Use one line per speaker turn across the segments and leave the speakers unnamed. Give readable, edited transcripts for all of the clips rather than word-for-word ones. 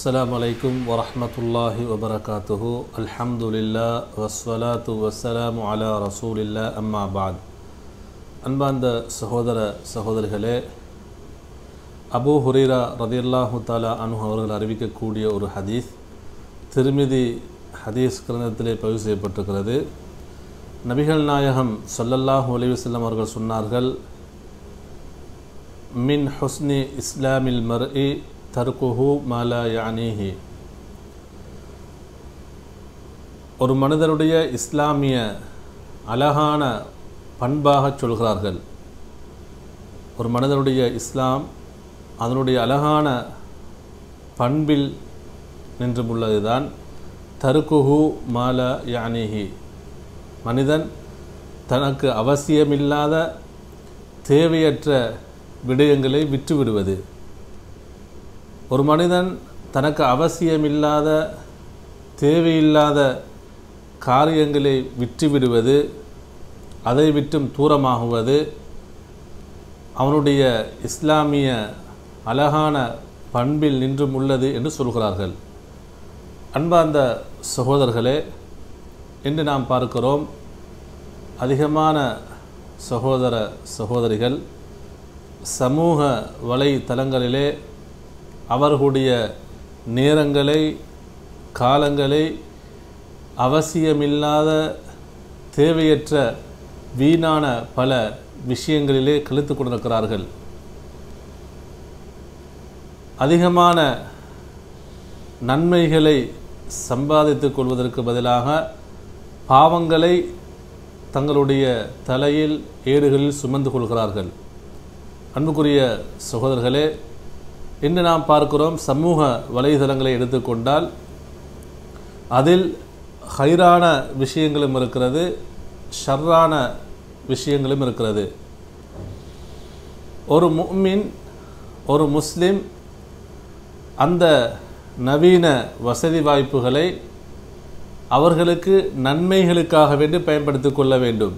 السلام عليكم ورحمة الله وبركاته الحمد لله والصلاة والسلام على رسول الله أما بعد அன்பார்ந்த சகோதரிகளே, அபூ ஹுரைரா ரலியல்லாஹு தஆலா அன்ஹு அவர்கள் அறிவிக்கக்கூடிய ஒரு ஹதீஸ் திருமிதி ஹதீஸ் கிரந்தத்திலே பதிவு செய்யப்பட்டிருக்கிறது. நபிகள் நாயகம் ஸல்லல்லாஹு அலைஹி வஸல்லம் அவர்கள் சொன்னார்கள், மின் ஹுஸ்னி இஸ்லாமில் மர்இ தர்குஹு மா லா யானிஹி. ஒரு மனிதனுடைய இஸ்லாமிய அழகான பண்பாக சொல்கிறார்கள். ஒரு மனிதனுடைய இஸ்லாம் அதனுடைய அழகான பண்பில் நின்றுள்ளதுதான் தர்குஹு மா லா யானிஹி. மனிதன் தனக்கு அவசியமில்லாத தேவையற்ற விடயங்களை விட்டுவிடுவது. ஒரு மனிதன் தனக்கு அவசியமில்லாத தேவையில்லாத காரியங்களை விட்டுவிடுவது, அதை விட்டும் தூரமாகுவது அவனுடைய இஸ்லாமிய அழகான பண்பில் நின்றும் உள்ளது என்று சொல்கிறார்கள். அன்பார்ந்த சகோதரர்களே, இன்று நாம் பார்க்கிறோம், அதிகமான சகோதரிகள் சமூக வலைத்தளங்களிலே அவர்களுடைய நேரங்களை காலங்களை அவசியமில்லாத தேவையற்ற வீணான பல விஷயங்களிலே கழித்து கொண்டிருக்கிறார்கள். அதிகமான நன்மைகளை சம்பாதித்துக் கொள்வதற்கு பதிலாக பாவங்களை தங்களுடைய தலையில் ஏடுகளில் சுமந்து கொள்கிறார்கள். அன்புக்குரிய சகோதரர்களே, இன்று நாம் பார்க்கிறோம், சமூக வலைதளங்களை எடுத்துக்கொண்டால் அதில் ஹைரான விஷயங்களும் இருக்கிறது, ஷர்ரான விஷயங்களும் இருக்கிறது. ஒரு முஃமின், ஒரு முஸ்லிம் அந்த நவீன வசதி வாய்ப்புகளை அவர்களுக்கு நன்மைகளுக்காக வேண்டி பயன்படுத்திக் கொள்ள வேண்டும்.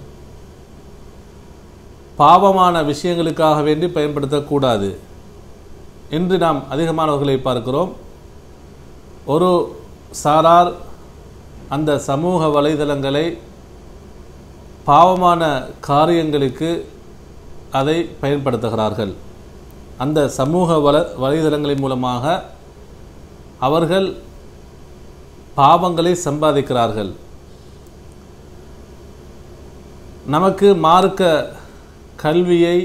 பாவமான விஷயங்களுக்காக வேண்டி பயன்படுத்தக்கூடாது. இன்று நாம் அதிகமானவர்களை பார்க்கிறோம், ஒரு சாரார் அந்த சமூக வலைதளங்களை பாவமான காரியங்களுக்கு அதை பயன்படுத்துகிறார்கள். அந்த சமூக வலைதளங்களின் மூலமாக அவர்கள் பாவங்களை சம்பாதிக்கிறார்கள். நமக்கு மார்க்க கல்வியை,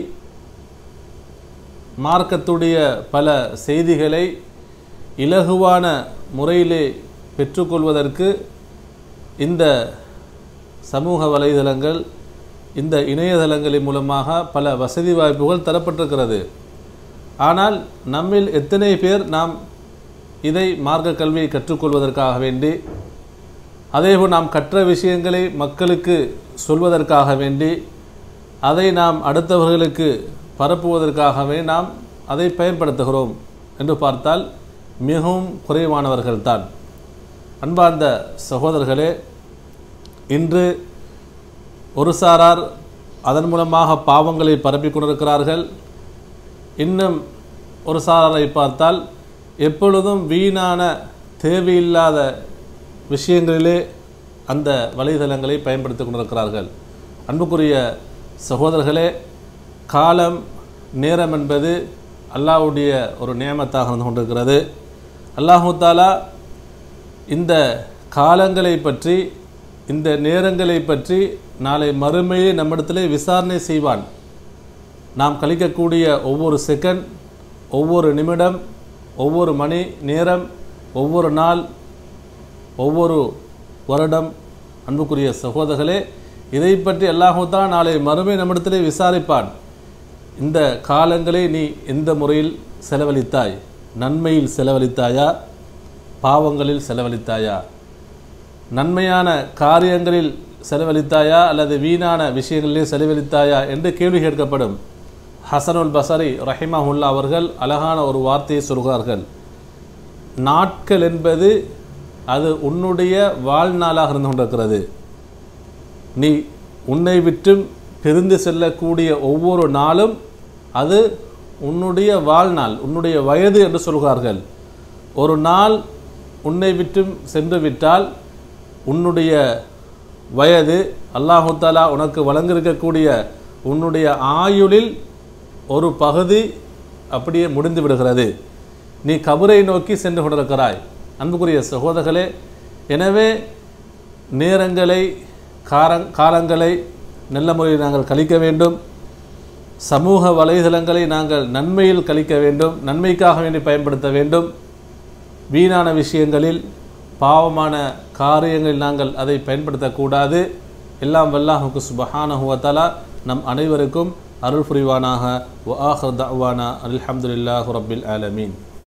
மார்க்கத்துடைய பல செய்திகளை இலகுவான முறையிலே பெற்றுக்கொள்வதற்கு இந்த சமூக வலைதளங்கள், இந்த இணையதளங்களின் மூலமாக பல வசதி வாய்ப்புகள் தரப்பட்டிருக்கிறது. ஆனால் நம்மில் எத்தனை பேர் நாம் இதை மார்க்க கல்வியை கற்றுக்கொள்வதற்காக வேண்டி, அதேபோல் நாம் கற்ற விஷயங்களை மக்களுக்கு சொல்வதற்காக வேண்டி, அதை நாம் அடுத்தவர்களுக்கு பரப்புவதற்காகவே நாம் அதை பயன்படுத்துகிறோம் என்று பார்த்தால் மிகவும் குறைவானவர்கள்தான். அன்பார்ந்த சகோதரர்களே, இன்று ஒரு சாரார் அதன் மூலமாக பாவங்களை பரப்பிக் கொண்டிருக்கிறார்கள். இன்னும் ஒரு சாராரை பார்த்தால் எப்பொழுதும் வீணான தேவையில்லாத விஷயங்களிலே அந்த வலைதளங்களை பயன்படுத்தி கொண்டிருக்கிறார்கள். அன்புக்குரிய சகோதரர்களே, காலம் நேரம் என்பது அல்லாஹ்வுடைய ஒரு நியமத்தாக இருந்து கொண்டிருக்கிறது. அல்லாஹு தஆலா இந்த காலங்களை பற்றி, இந்த நேரங்களை பற்றி நாளை மறுமையை நம்மிடத்திலே விசாரணை செய்வான். நாம் கழிக்கக்கூடிய ஒவ்வொரு செகண்ட், ஒவ்வொரு நிமிடம், ஒவ்வொரு மணி நேரம், ஒவ்வொரு நாள், ஒவ்வொரு வருடம், அன்புக்குரிய சகோதரர்களே, இதை பற்றி அல்லாஹு தஆலா நாளை மறுமை நம்மிடத்திலே விசாரிப்பான். இந்த காலங்களை நீ எந்த முறையில் செலவழித்தாய்? நன்மையில் செலவழித்தாயா, பாவங்களில் செலவழித்தாயா? நன்மையான காரியங்களில் செலவழித்தாயா அல்லது வீணான விஷயங்களிலே செலவழித்தாயா என்று கேள்வி கேட்கப்படும். ஹசனுல் பஸரி ரஹிமஹுல்லா அவர்கள் அழகான ஒரு வார்த்தையை சொல்கிறார்கள், நாட்கள் என்பது அது உன்னுடைய வாழ்நாளாக இருந்து கொண்டிருக்கிறது. நீ உன்னை விட்டும் பிரிந்து செல்லக்கூடிய ஒவ்வொரு நாளும் அது உன்னுடைய வாழ்நாள், உன்னுடைய வயது என்று சொல்கிறார்கள். ஒரு நாள் உன்னை விட்டும் சென்று விட்டால் உன்னுடைய வயது அல்லாஹு தஆலா உனக்கு வழங்கியிருக்கக்கூடிய உன்னுடைய ஆயுளில் ஒரு பகுதி அப்படியே முடிந்து விடுகிறது. நீ கபரை நோக்கி சென்று கொண்டிருக்கிறாய். அன்புக்குரிய சகோதரர்களே, எனவே நேரங்களை காலங்களை நல்ல முறையில் நாங்கள் கழிக்க வேண்டும். சமூக வலைதளங்களை நாங்கள் நன்மையில் கழிக்க வேண்டும், நன்மைக்காக வேண்டி பயன்படுத்த வேண்டும். வீணான விஷயங்களில் பாவமான காரியங்களில் நாங்கள் அதை பயன்படுத்தக்கூடாது. எல்லாம் வல்லாஹு சுப்ஹானஹு வ தஆலா நம் அனைவருக்கும் அருள் புரிவானாக. வ ஆகிரு தஅவானா அல்ஹம்துலில்லாஹி ரப்பில் ஆலமீன்.